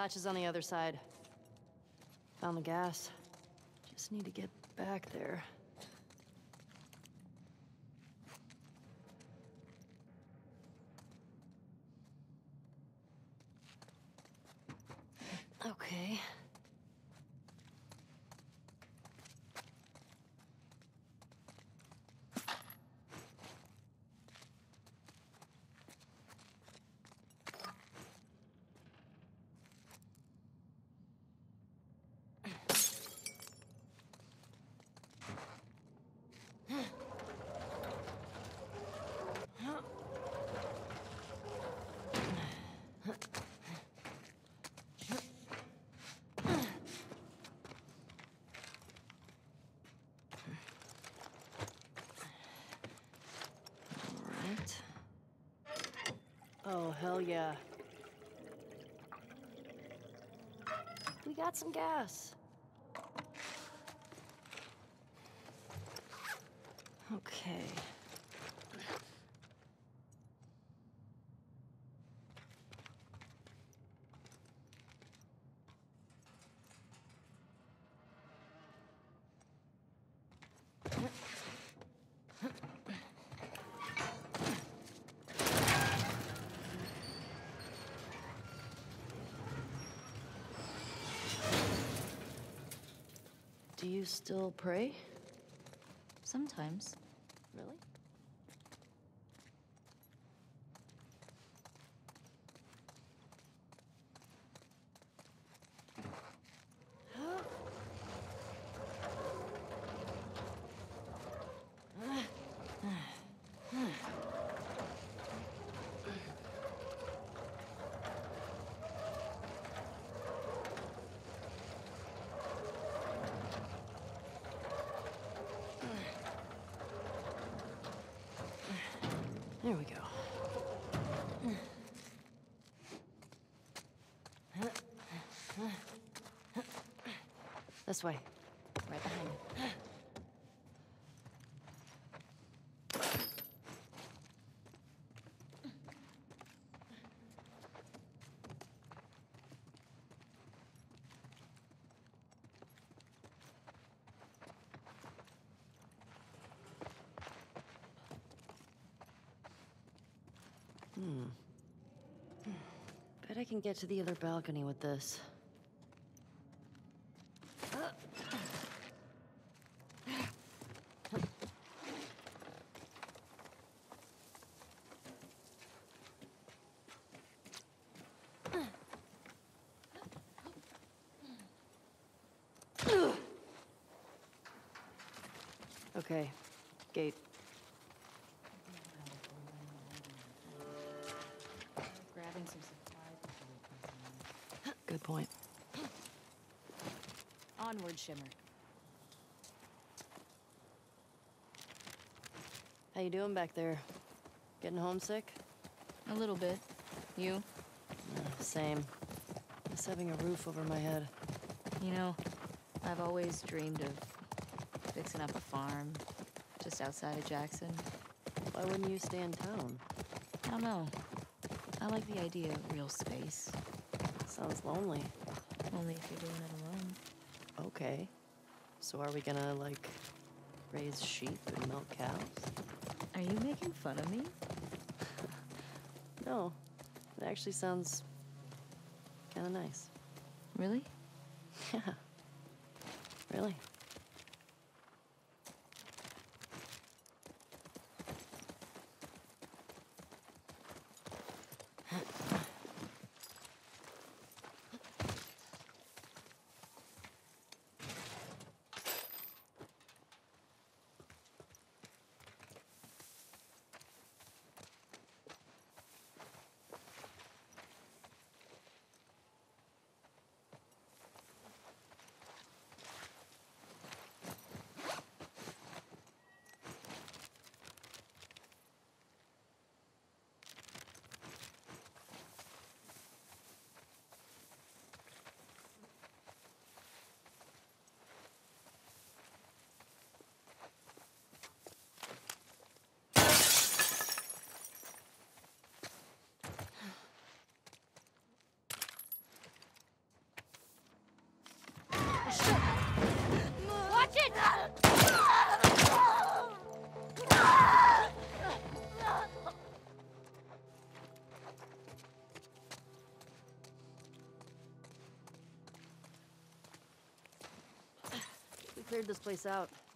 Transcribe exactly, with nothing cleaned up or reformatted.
Latch is on the other side. Found the gas. Just need to get back there. Okay. Oh, hell yeah. We got some gas. Okay. Do you still pray? Sometimes. Really? There we go. This way. Right behind you. Hmm. Bet I can get to the other balcony with this. Okay, gate. Grabbing some supplies before we continue. Good point. Onward, Shimmer. How you doing back there? Getting homesick? A little bit. You? Uh, same. Just having a roof over my head. You know, I've always dreamed of fixing up a farm just outside of Jackson. Why wouldn't you stay in town? I don't know. I like the idea of real space. Sounds lonely. Only if you're doing it alone. Okay. So are we gonna, like, raise sheep and milk cows? Are you making fun of me? No. It actually sounds kinda nice. Really? Yeah. Really. cleared this place out.